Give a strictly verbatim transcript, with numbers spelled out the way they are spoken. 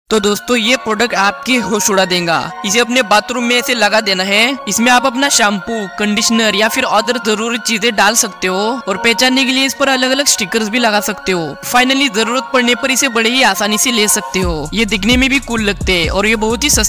तो दोस्तों ये प्रोडक्ट आपके होश उड़ा देगा। इसे अपने बाथरूम में ऐसे लगा देना है। इसमें आप अपना शैम्पू, कंडीशनर या फिर अदर जरूरी चीजें डाल सकते हो और पहचानने के लिए इस पर अलग अलग स्टिकर्स भी लगा सकते हो। फाइनली जरूरत पड़ने पर इसे बड़े ही आसानी से ले सकते हो। ये दिखने में भी कूल लगते हैं और ये बहुत ही सस्ते